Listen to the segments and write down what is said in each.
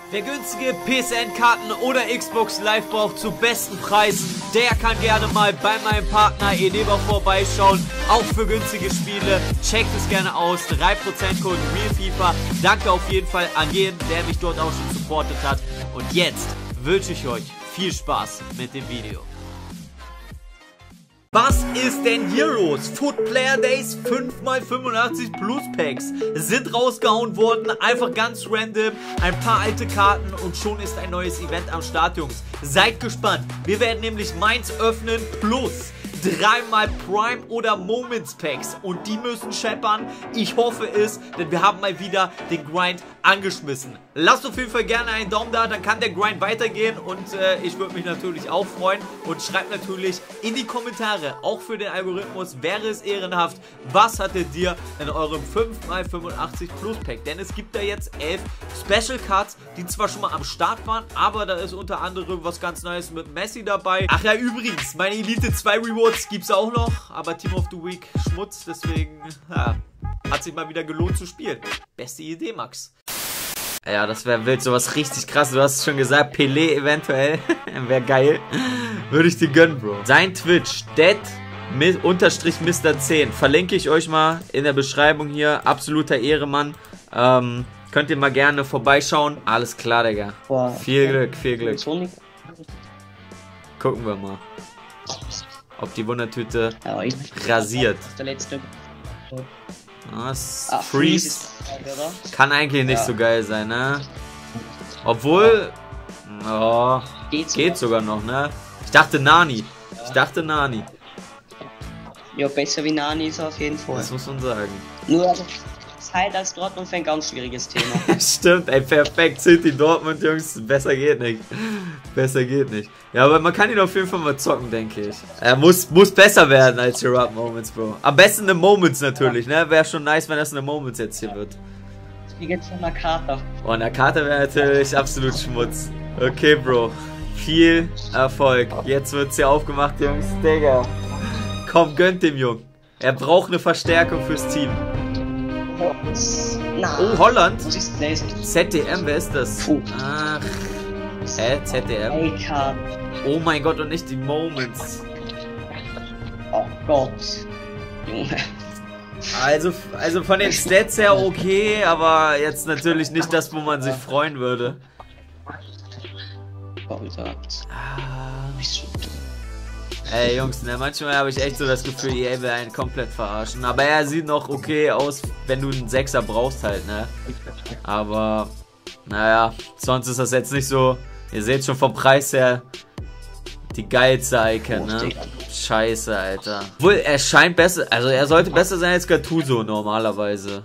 Wer günstige PSN-Karten oder Xbox Live braucht zu besten Preisen, der kann gerne mal bei meinem Partner Eneba vorbeischauen. Auch für günstige Spiele. Checkt es gerne aus. 3% Code RealFIFA. Danke auf jeden Fall an jeden, der mich dort auch schon supportet hat. Und jetzt wünsche ich euch viel Spaß mit dem Video. Was ist denn hier los? Foot Player Days 5x85 Plus Packs sind rausgehauen worden, einfach ganz random, ein paar alte Karten und schon ist ein neues Event am Start, Jungs. Seid gespannt, wir werden nämlich meins öffnen plus 3x Prime oder Moments Packs und die müssen scheppern. Ich hoffe es, denn wir haben mal wieder den Grind angeschmissen. Lasst auf jeden Fall gerne einen Daumen da, dann kann der Grind weitergehen und ich würde mich natürlich auch freuen und schreibt natürlich in die Kommentare, auch für den Algorithmus wäre es ehrenhaft, was hattet ihr in eurem 5x85 Plus Pack, denn es gibt da jetzt 11 Special Cards, die zwar schon mal am Start waren, aber da ist unter anderem was ganz Neues mit Messi dabei. Ach ja, übrigens, meine Elite 2 Rewards gibt es auch noch, aber Team of the Week Schmutz, deswegen ja, hat sich mal wieder gelohnt zu spielen. Beste Idee, Max. Ja, das wäre wild, sowas richtig krass. Du hast es schon gesagt, Pelé eventuell. Wäre geil. Würde ich dir gönnen, Bro. Sein Twitch, Dead_Mr10. Verlinke ich euch mal in der Beschreibung hier. Absoluter Ehremann. Könnt ihr mal gerne vorbeischauen. Alles klar, Digga. Boah, viel Glück, viel Glück. Gucken wir mal, ob die Wundertüte rasiert. Der letzte. Freeze kann eigentlich nicht so geil sein, ne? Obwohl, oh, geht sogar noch, ne? Ich dachte Nani. Ich dachte Nani. Ja, besser wie Nani ist er auf jeden Fall. Das muss man sagen. Nur Zeit als Dortmund-Fan ganz schwieriges Thema. Stimmt, ey, perfekt. City Dortmund, Jungs. Besser geht nicht. Besser geht nicht. Ja, aber man kann ihn auf jeden Fall mal zocken, denke ich. Er muss besser werden als Gerard Moments, Bro. Am besten eine Moments natürlich, ne? Wäre schon nice, wenn das eine Moments jetzt hier wird. Wie geht's von Nakata? Oh, Nakata wäre natürlich absolut Schmutz. Okay, Bro. Viel Erfolg. Jetzt wird's hier aufgemacht, Jungs. Digga. Komm, gönnt dem Jungen. Er braucht eine Verstärkung fürs Team. Oh, Holland? ZDM, wer ist das? Ach. ZDM? Oh mein Gott, und nicht die Moments. Oh Gott. Junge. Also von den Stats her okay, aber jetzt natürlich nicht das, wo man sich freuen würde. Ey Jungs, ne, manchmal habe ich echt so das Gefühl, EA will einen komplett verarschen. Aber er sieht noch okay aus, wenn du einen Sechser brauchst halt, ne? Aber, naja, sonst ist das jetzt nicht so, ihr seht schon vom Preis her, die geilste Icon, ne? Scheiße, Alter. Obwohl, er scheint besser, also er sollte besser sein als Gattuso normalerweise.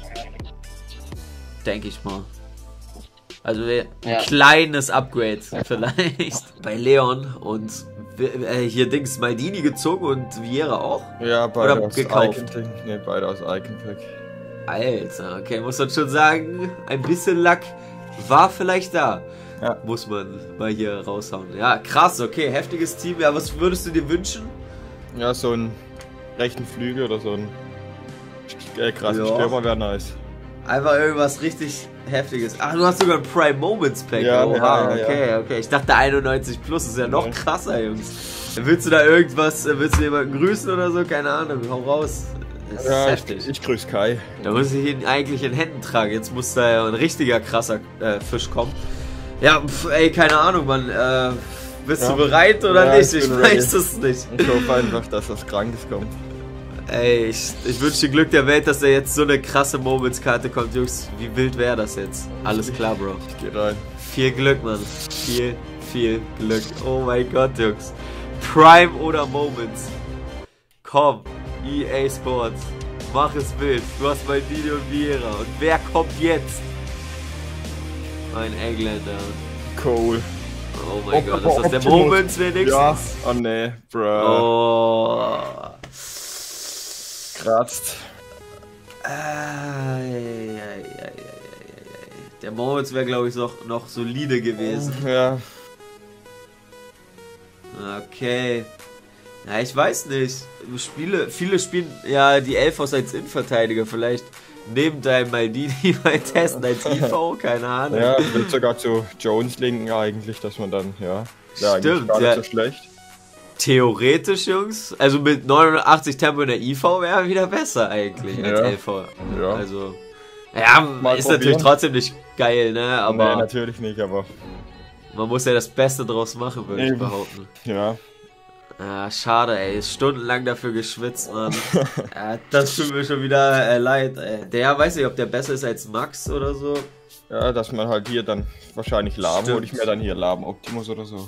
Denke ich mal. Also ein kleines Upgrade vielleicht. Bei Leon und hier Dings Maldini gezogen und Vieira auch? Ja, beide oder aus gekauft? Ne, beide aus Icon Pack. Alter, okay, muss man schon sagen, ein bisschen Lack war vielleicht da. Ja. Muss man mal hier raushauen. Ja, krass, okay, heftiges Team. Ja, was würdest du dir wünschen? Ja, so einen rechten Flügel oder so einen krassen Stürmer wäre nice. Einfach irgendwas richtig Heftiges. Ach, du hast sogar ein Prime Moments Pack. Ja, oha, okay. Ich dachte 91 plus ist ja noch krasser, Jungs. Willst du da irgendwas, willst du jemanden grüßen oder so? Keine Ahnung, hau raus. Das ist heftig. Ich grüße Kai. Da muss ich ihn eigentlich in Händen tragen. Jetzt muss da ja ein richtiger krasser Fisch kommen. Ja, ey, keine Ahnung, Mann. Bist du bereit oder nicht? Ich weiß es nicht. Ich hoffe einfach, dass was Krankes kommt. Ey, ich wünsche dir Glück der Welt, dass da jetzt so eine krasse Moments-Karte kommt, Jungs. Wie wild wäre das jetzt? Alles klar, Bro. Ich geh rein. Viel Glück, Mann. Viel Glück. Oh mein Gott, Jungs. Prime oder Moments? Komm, EA Sports. Mach es wild. Du hast mein Video und Vieira. Und wer kommt jetzt? Ein Engländer. Cool. Oh mein Gott, ist das der Moments wenigstens? Ja. Oh ne, Bro. Oh. Kratzt. Der Moments wäre, glaube ich, noch solide gewesen. Ja. Okay. Ja, ich weiß nicht. Viele spielen ja die Elfos als Innenverteidiger. Vielleicht neben deinem Maldini mal testen als IV, keine Ahnung. Ja, ich will sogar zu Jones linken eigentlich, dass man dann, ja, eigentlich gar nicht so schlecht. Theoretisch, Jungs, also mit 89 Tempo in der IV wäre wieder besser eigentlich als LV. Ja. Also, ja, mal ist probieren. Natürlich trotzdem nicht geil, ne, aber... Nee, natürlich nicht, aber... Man muss ja das Beste draus machen, würde ich behaupten. Ja. Ja, schade, ey. Ist stundenlang dafür geschwitzt, Mann. Ja, das tut mir schon wieder leid, ey. Der weiß nicht, ob der besser ist als Max oder so. Ja, dass man halt hier dann wahrscheinlich Laben, hole ich mir dann hier Laben Optimus oder so.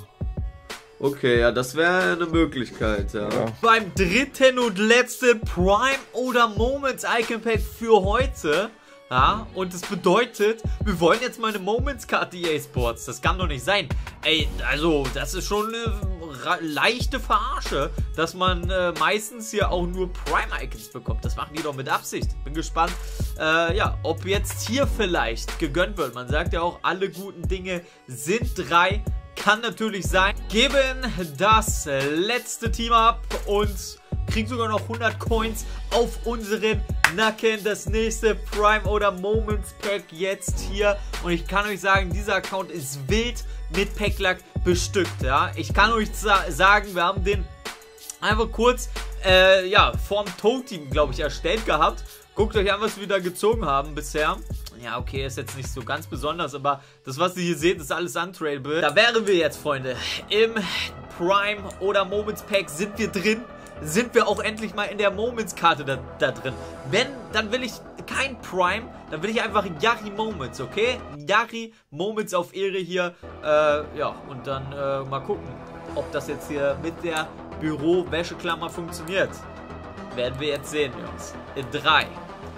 Okay, ja, das wäre eine Möglichkeit, ja. Beim dritten und letzten Prime oder Moments Icon Pack für heute. Ja, und das bedeutet, wir wollen jetzt mal eine Moments-Karte EA Sports. Das kann doch nicht sein. Ey, also, das ist schon eine leichte Verarsche, dass man meistens hier auch nur Prime-Icons bekommt. Das machen die doch mit Absicht. Bin gespannt, ja, ob jetzt hier vielleicht gegönnt wird. Man sagt ja auch, alle guten Dinge sind 3. Kann natürlich sein. Geben das letzte Team ab und kriegen sogar noch 100 Coins auf unseren Nacken. Das nächste Prime oder Moments Pack jetzt hier. Und ich kann euch sagen, dieser Account ist wild mit Packlack bestückt. Ja? Ich kann euch sagen, wir haben den einfach kurz ja, vorm Toad-Team, glaube ich, erstellt gehabt. Guckt euch an, was wir da gezogen haben bisher. Ja, okay, ist jetzt nicht so ganz besonders, aber das, was ihr hier seht, ist alles untradable. Da wären wir jetzt, Freunde. Im Prime oder Moments Pack sind wir drin. Sind wir auch endlich mal in der Moments-Karte da drin. Wenn, dann will ich kein Prime, dann will ich einfach Yari Moments, okay? Yari Moments auf Ehre hier. Ja, und dann mal gucken, ob das jetzt hier mit der Büro-Wäscheklammer funktioniert. Werden wir jetzt sehen, Jungs. In 3,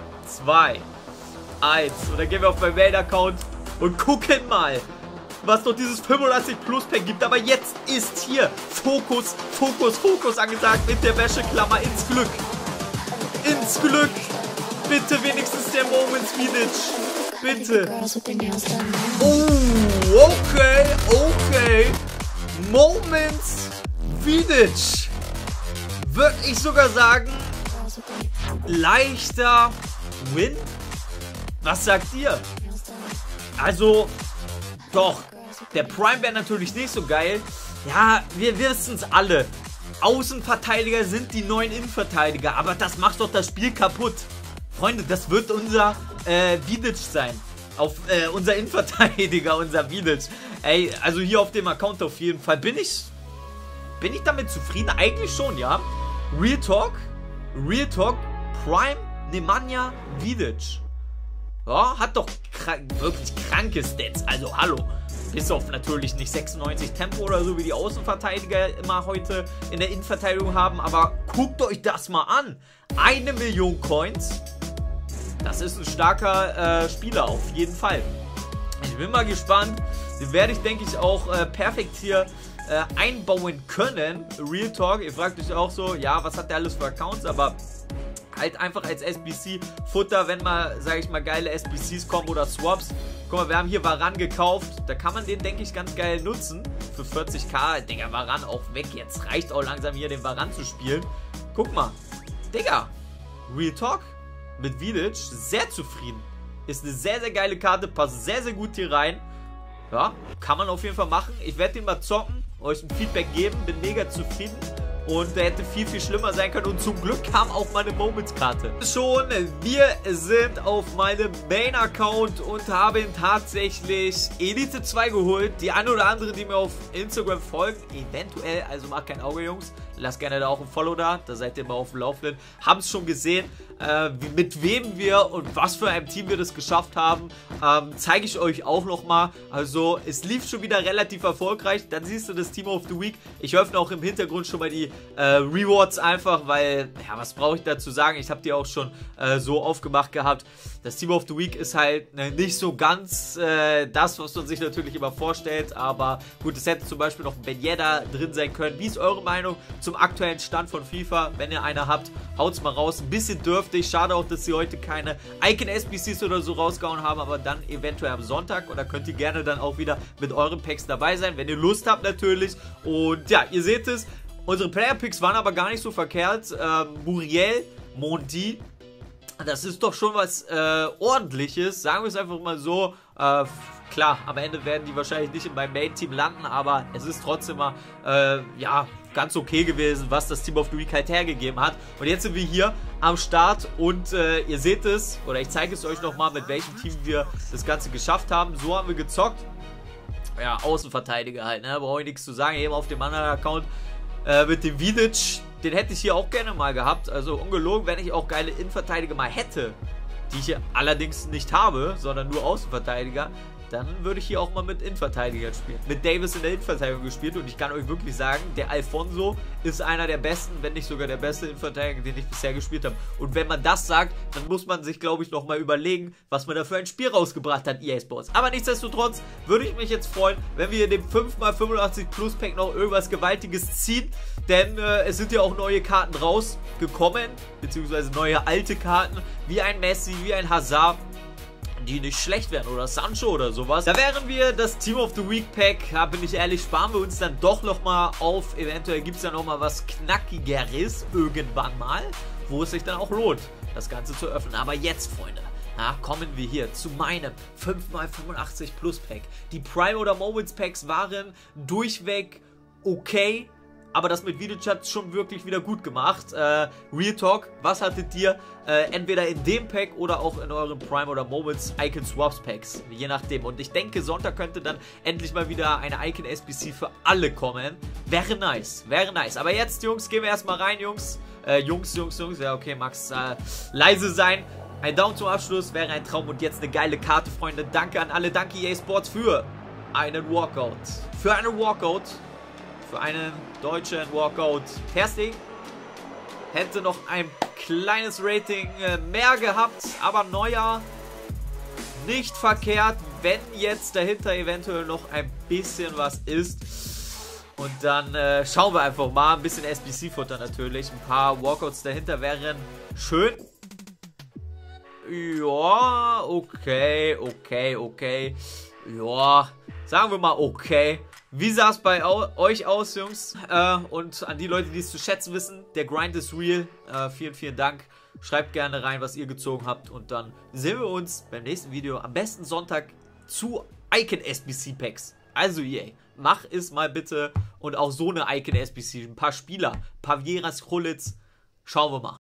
2, 1. Und dann gehen wir auf meinen Mail-Account und gucken mal, was doch dieses 85 Plus Pack gibt. Aber jetzt ist hier Fokus, Fokus, Fokus angesagt mit der Wäscheklammer ins Glück. Ins Glück. Bitte wenigstens der Moments Vidic. Bitte. Oh, okay, okay. Moments Vidic. Würde ich sogar sagen, leichter Win. Was sagt ihr? Also, doch, der Prime wäre natürlich nicht so geil. Ja, wir wissen es alle. Außenverteidiger sind die neuen Innenverteidiger, aber das macht doch das Spiel kaputt. Freunde, das wird unser Vidic sein. Unser Innenverteidiger, unser Vidic. Ey, also hier auf dem Account auf jeden Fall. Bin ich damit zufrieden? Eigentlich schon, ja. Real Talk, Prime, Nemanja Vidic. Ja, hat doch wirklich kranke Stats. Also, hallo. Bis auf natürlich nicht 96 Tempo oder so, wie die Außenverteidiger immer heute in der Innenverteidigung haben. Aber guckt euch das mal an. 1 Million Coins. Das ist ein starker Spieler, auf jeden Fall. Ich bin mal gespannt. Den werde ich, denke ich, auch perfekt hier einbauen können. Real Talk. Ihr fragt euch auch so, ja, was hat der alles für Accounts? Aber halt einfach als SBC-Futter, wenn mal, sage ich mal, geile SBCs kommen oder Swaps. Guck mal, wir haben hier Varane gekauft. Da kann man den, denke ich, ganz geil nutzen. Für 40k. Digga, Varane auch weg jetzt. Reicht auch langsam hier, den Varane zu spielen. Guck mal. Digga. Real Talk. Mit Vidic. Sehr zufrieden. Ist eine sehr, sehr geile Karte. Passt sehr, sehr gut hier rein. Ja, kann man auf jeden Fall machen. Ich werde den mal zocken. Euch ein Feedback geben. Bin mega zufrieden. Und der hätte viel, viel schlimmer sein können. Und zum Glück kam auch meine Moments-Karte. Schon, wir sind auf meinem Main-Account und haben tatsächlich Elite 2 geholt. Die eine oder andere, die mir auf Instagram folgen, eventuell, also macht kein Auge, Jungs. Lasst gerne da auch ein Follow da, da seid ihr immer auf dem Laufenden. Haben es schon gesehen, mit wem wir und was für ein Team wir das geschafft haben. Zeige ich euch auch nochmal. Also es lief schon wieder relativ erfolgreich. Dann siehst du das Team of the Week. Ich öffne auch im Hintergrund schon mal die Rewards einfach, weil, ja, was brauche ich dazu sagen? Ich habe die auch schon so aufgemacht gehabt. Das Team of the Week ist halt nicht so ganz das, was man sich natürlich immer vorstellt. Aber gut, es hätte zum Beispiel noch ein Ben Yedder drin sein können. Wie ist eure Meinung zum aktuellen Stand von FIFA? Wenn ihr eine habt, haut's mal raus. Ein bisschen dürftig. Schade auch, dass sie heute keine Icon-SBCs oder so rausgehauen haben. Aber dann eventuell am Sonntag. Oder könnt ihr gerne dann auch wieder mit euren Packs dabei sein, wenn ihr Lust habt natürlich. Und ja, ihr seht es. Unsere Player-Picks waren aber gar nicht so verkehrt. Muriel, Mondi, Das ist doch schon was Ordentliches, sagen wir es einfach mal so. Klar, am Ende werden die wahrscheinlich nicht in meinem Main-Team landen, aber es ist trotzdem mal, ja, ganz okay gewesen, was das Team of the Week halt hergegeben hat. Und jetzt sind wir hier am Start und ihr seht es, oder ich zeige es euch nochmal, mit welchem Team wir das Ganze geschafft haben. So haben wir gezockt. Ja, Außenverteidiger halt, ne, brauche ich nichts zu sagen. Eben auf dem anderen Account mit dem Vidic, den hätte ich hier auch gerne mal gehabt. Also ungelogen, wenn ich auch geile Innenverteidiger mal hätte, die ich hier allerdings nicht habe, sondern nur Außenverteidiger, dann würde ich hier auch mal mit Innenverteidigern spielen. Mit Davis in der Innenverteidigung gespielt und ich kann euch wirklich sagen, der Alfonso ist einer der besten, wenn nicht sogar der beste Innenverteidiger, den ich bisher gespielt habe. Und wenn man das sagt, dann muss man sich, glaube ich, nochmal überlegen, was man da für ein Spiel rausgebracht hat, EA Sports. Aber nichtsdestotrotz würde ich mich jetzt freuen, wenn wir in dem 5x85 Plus Pack noch irgendwas Gewaltiges ziehen, denn es sind ja auch neue Karten rausgekommen, beziehungsweise neue alte Karten, wie ein Messi, wie ein Hazard, die nicht schlecht wären, oder Sancho oder sowas. Da wären wir das Team of the Week Pack, bin ich ehrlich, sparen wir uns dann doch nochmal auf. Eventuell gibt es ja nochmal was Knackigeres irgendwann mal, wo es sich dann auch lohnt, das Ganze zu öffnen. Aber jetzt, Freunde, kommen wir hier zu meinem 5x85 Plus Pack. Die Prime oder Moments Packs waren durchweg okay, aber das mit Vidic hat es schon wirklich wieder gut gemacht. Real Talk, was hattet ihr? Entweder in dem Pack oder auch in euren Prime oder Moments Icon Swaps Packs. Je nachdem. Und ich denke, Sonntag könnte dann endlich mal wieder eine Icon SBC für alle kommen. Wäre nice. Wäre nice. Aber jetzt, Jungs, gehen wir erstmal rein, Jungs. Jungs. Ja, okay, Max, leise sein. Ein Daumen zum Abschluss wäre ein Traum. Und jetzt eine geile Karte, Freunde. Danke an alle. Danke EA Sports für einen Walkout. Für einen Walkout. Für einen deutschen Walkout. Ter Stegen hätte noch ein kleines Rating mehr gehabt, aber Neuer nicht verkehrt, wenn jetzt dahinter eventuell noch ein bisschen was ist. Und dann schauen wir einfach mal. Ein bisschen SBC-Futter natürlich. Ein paar Walkouts dahinter wären schön. Ja, okay. Ja, sagen wir mal okay. Wie sah es bei euch aus, Jungs? Und an die Leute, die es zu schätzen wissen, der Grind ist real. Vielen Dank. Schreibt gerne rein, was ihr gezogen habt. Und dann sehen wir uns beim nächsten Video. Am besten Sonntag zu Icon SBC Packs. Also EA, mach es mal bitte. Und auch so eine Icon SBC. Ein paar Spieler. Pavieras, Krulitz. Schauen wir mal.